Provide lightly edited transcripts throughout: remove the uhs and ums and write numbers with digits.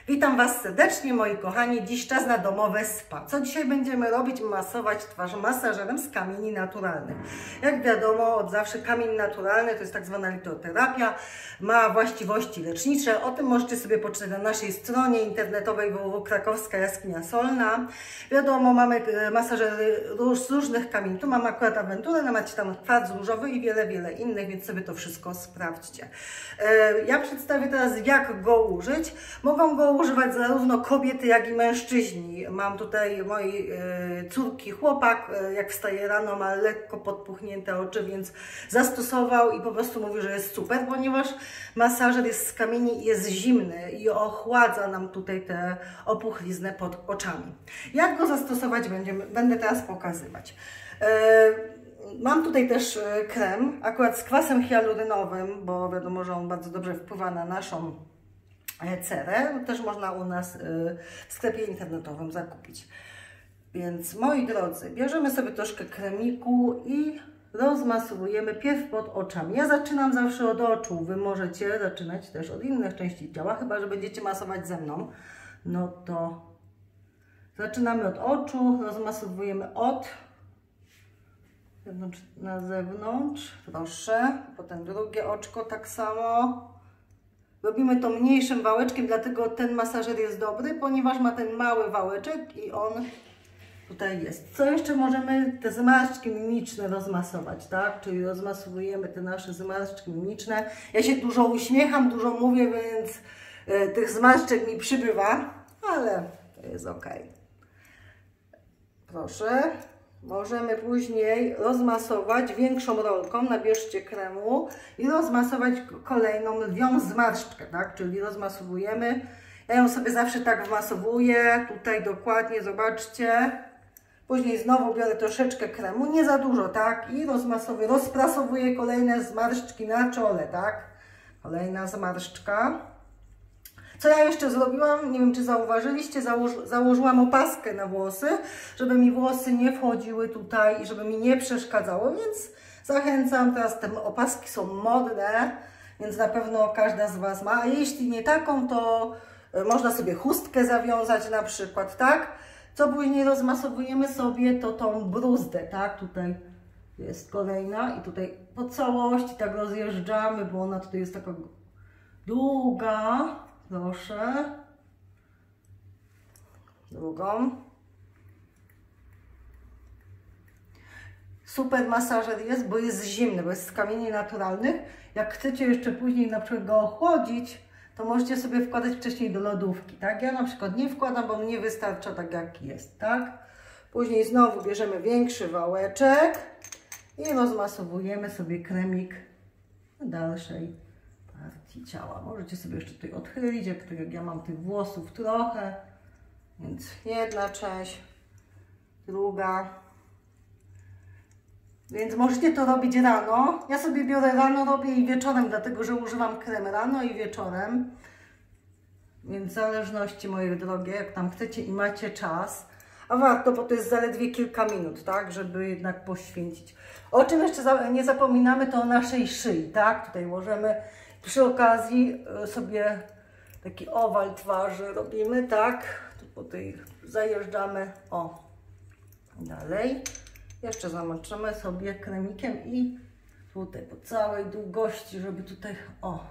Witam Was serdecznie, moi kochani. Dziś czas na domowe spa. Co dzisiaj będziemy robić? Masować twarz masażerem z kamieni naturalnych. Jak wiadomo, od zawsze kamień naturalny to jest tak zwana litoterapia. Ma właściwości lecznicze. O tym możecie sobie poczytać na naszej stronie internetowej www.krakowska jaskinia solna. Wiadomo, mamy masażery z różnych kamieni. Tu mam akurat awenturę, macie tam kwarc różowy i wiele innych, więc sobie to wszystko sprawdźcie. Ja przedstawię teraz, jak go użyć. Mogą go używać zarówno kobiety, jak i mężczyźni. Mam tutaj mojej córki chłopak, jak wstaje rano, ma lekko podpuchnięte oczy, więc zastosował i po prostu mówi, że jest super, ponieważ masażer jest z kamieni i jest zimny i ochładza nam tutaj te opuchliznę pod oczami. Jak go zastosować będę teraz pokazywać. Mam tutaj też krem, akurat z kwasem hialurynowym, bo wiadomo, że on bardzo dobrze wpływa na naszą cerę. Też można u nas w sklepie internetowym zakupić. Więc moi drodzy, bierzemy sobie troszkę kremiku i rozmasowujemy pierw pod oczami. Ja zaczynam zawsze od oczu. Wy możecie zaczynać też od innych części ciała, chyba że będziecie masować ze mną. No to zaczynamy od oczu, rozmasowujemy od wewnątrz na zewnątrz, proszę. Potem drugie oczko tak samo. Robimy to mniejszym wałeczkiem, dlatego ten masażer jest dobry, ponieważ ma ten mały wałeczek i on tutaj jest. Co jeszcze możemy? Te zmarszczki mimiczne rozmasować, tak? Czyli rozmasowujemy te nasze zmarszczki mimiczne. Ja się dużo uśmiecham, dużo mówię, więc tych zmarszczek mi przybywa, ale to jest ok. Proszę. Możemy później rozmasować większą rolką, nabierzcie kremu i rozmasować kolejną lwią zmarszczkę, tak? Czyli rozmasowujemy. Ja ją sobie zawsze tak wmasowuję, tutaj dokładnie, zobaczcie. Później znowu biorę troszeczkę kremu, nie za dużo, tak? I rozprasowuję kolejne zmarszczki na czole, tak? Kolejna zmarszczka. Co ja jeszcze zrobiłam, nie wiem czy zauważyliście, założyłam opaskę na włosy, żeby mi włosy nie wchodziły tutaj i żeby mi nie przeszkadzało, więc zachęcam, teraz te opaski są modne, więc na pewno każda z Was ma, a jeśli nie taką, to można sobie chustkę zawiązać na przykład, tak? Co później rozmasowujemy sobie, to tą bruzdę, tak? Tutaj jest kolejna i tutaj po całości tak rozjeżdżamy, bo ona tutaj jest taka długa. Proszę. Drugą. Super masażer jest, bo jest zimny, bo jest z kamieni naturalnych. Jak chcecie jeszcze później na przykład go ochłodzić, to możecie sobie wkładać wcześniej do lodówki, tak? Ja na przykład nie wkładam, bo mnie wystarcza tak jak jest, tak? Później znowu bierzemy większy wałeczek i rozmasowujemy sobie kremik na dalszej partii ciała. Możecie sobie jeszcze tutaj odchylić, jak ja mam tych włosów trochę, więc jedna część, druga. Więc możecie to robić rano. Ja sobie biorę rano, robię i wieczorem, dlatego że używam krem rano i wieczorem. Więc w zależności, moje drogie, jak tam chcecie i macie czas, a warto, bo to jest zaledwie kilka minut, tak, żeby jednak poświęcić. O czym jeszcze nie zapominamy, to o naszej szyi, tak? Tutaj możemy przy okazji sobie taki owal twarzy robimy, tak? Tu po tej zajeżdżamy, o, dalej. Jeszcze zamoczymy sobie kremikiem i tutaj po całej długości, żeby tutaj, o,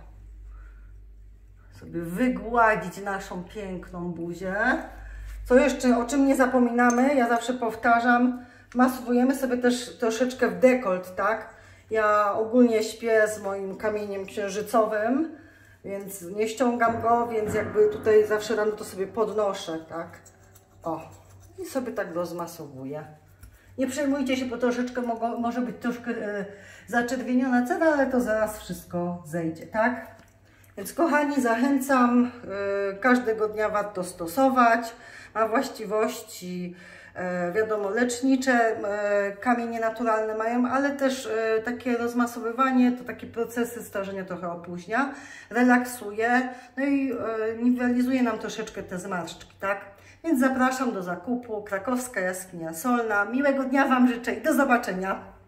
sobie wygładzić naszą piękną buzię. Co jeszcze, o czym nie zapominamy, ja zawsze powtarzam, masowujemy sobie też troszeczkę w dekolt, tak? Ja ogólnie śpię z moim kamieniem księżycowym, więc nie ściągam go, więc jakby tutaj zawsze rano to sobie podnoszę, tak? O, i sobie tak rozmasowuję. Nie przejmujcie się, bo troszeczkę może być troszkę zaczerwieniona cera, ale to zaraz wszystko zejdzie, tak? Więc kochani, zachęcam, każdego dnia warto stosować, ma właściwości wiadomo lecznicze, kamienie naturalne mają, ale też takie rozmasowywanie, to takie procesy starzenia trochę opóźnia, relaksuje, no i niwelizuje nam troszeczkę te zmarszczki, tak? Więc zapraszam do zakupu, Krakowska Jaskinia Solna. Miłego dnia Wam życzę i do zobaczenia!